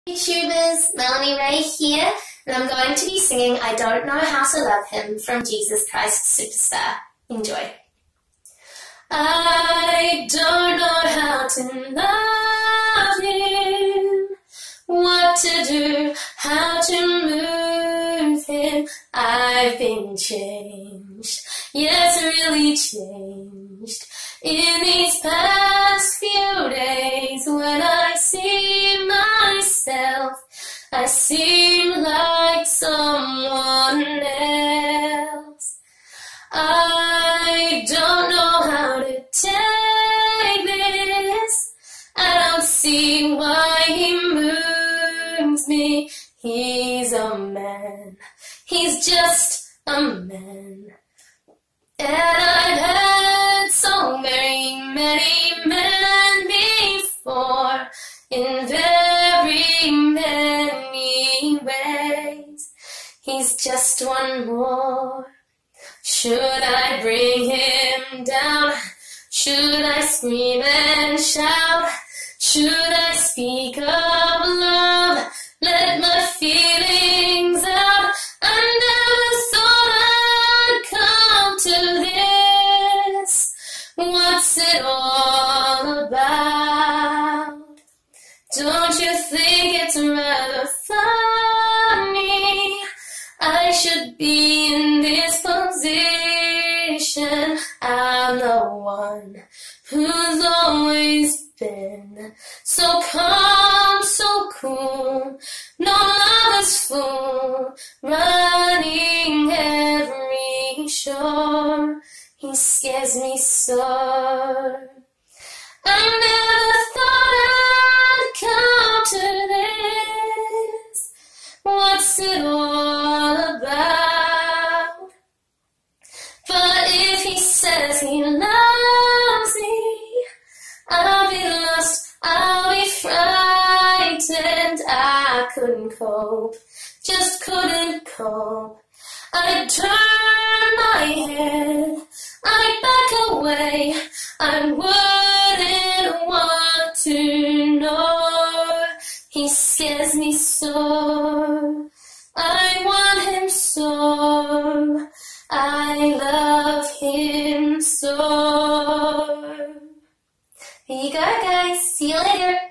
YouTubers, Melanie Ray here, and I'm going to be singing I Don't Know How to Love Him from Jesus Christ Superstar. Enjoy. I don't know how to love him, what to do, how to move him. I've been changed, yes, really changed. In these past few days, when I see myself, I seem like someone else. I don't know how to take this. I don't see why he moves me. He's a man. He's just a man. And I've had so very many men before, in very many ways. He's just one more. Should I bring him down? Should I scream and shout? Should I speak of love? Let my feelings out. I never thought I'd come to this. What's it all about? Don't you think it's rather funny? I should be in this position. I'm the one who's always been so calm, so cool, no lover's fool, running every shore. He scares me so. I never thought I'd come to this. What's it all about? But if he says he loves me, I'll be lost, I'll be frightened. I couldn't cope, just couldn't cope. I'd turn my head, I'd back away. I wouldn't want to know. He scares me so. I want him so. I love him so. Here you go, guys. See you later.